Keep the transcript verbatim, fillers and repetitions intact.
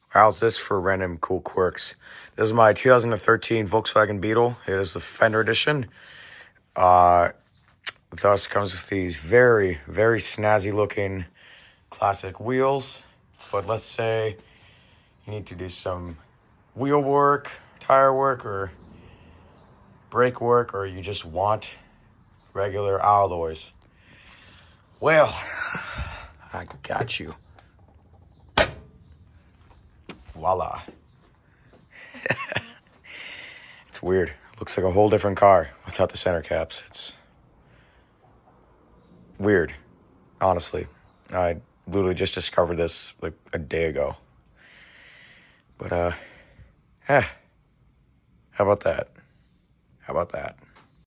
How's this for random cool quirks? This is my two thousand thirteen Volkswagen Beetle. It is the Fender edition. Uh, thus comes with these very, very snazzy looking classic wheels. But let's say you need to do some wheel work, tire work, or brake work, or you just want regular alloys. Well, I got you. Voila. It's weird. It looks like a whole different car without the center caps. It's weird, honestly. I literally just discovered this like a day ago. But, uh, eh, how about that? How about that?